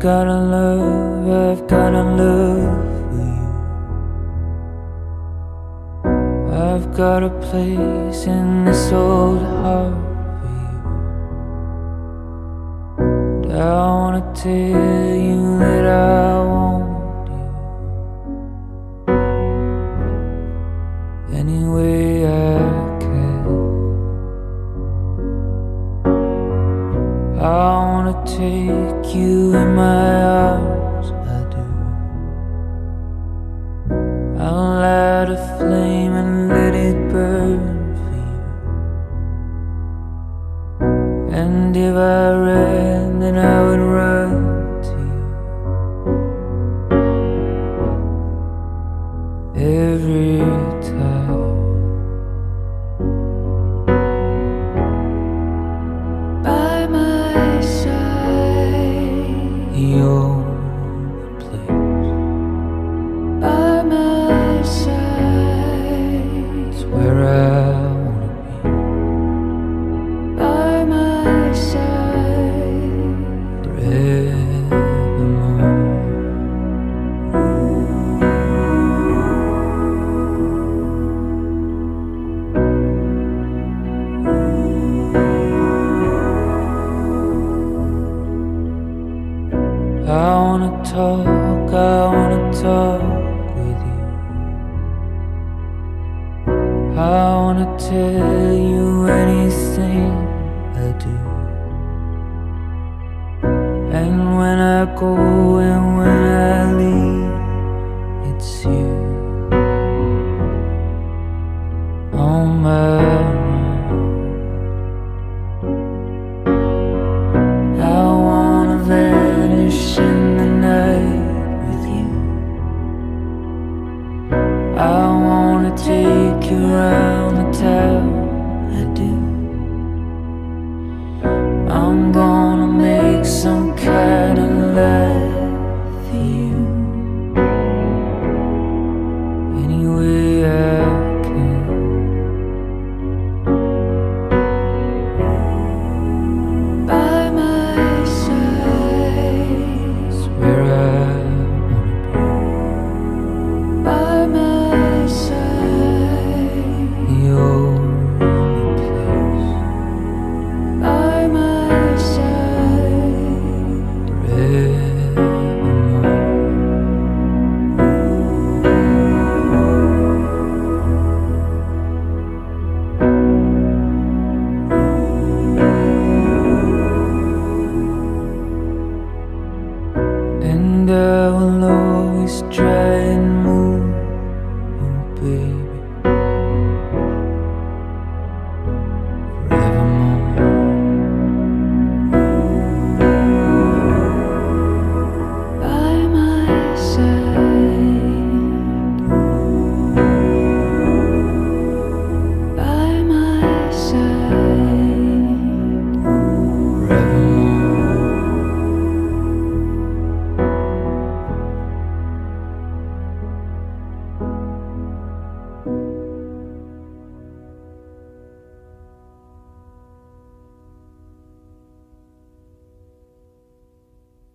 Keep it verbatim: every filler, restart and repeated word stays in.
got a love, I've got a love for you. I've got a place in this old heart for you. And I wanna tell you that I want you any way I can. I wanna take you in my arms, I do. I'll light a flame and let it burn for you. And if I ran, then I would run to you every time. By my side, you're the place. By my side, it's where I wanna be. By my side, forevermore. I wanna talk, I wanna talk with you. I wanna tell you anything I do. And when I go and when I leave, it's you on my mind. I wanna vanish in the night with you. I wanna take you around the town, I do. I'm gonna make some kind of life for you any way I can. By my side is where I wanna be. By my side, you're the place. By my side, forevermore. And I will always try and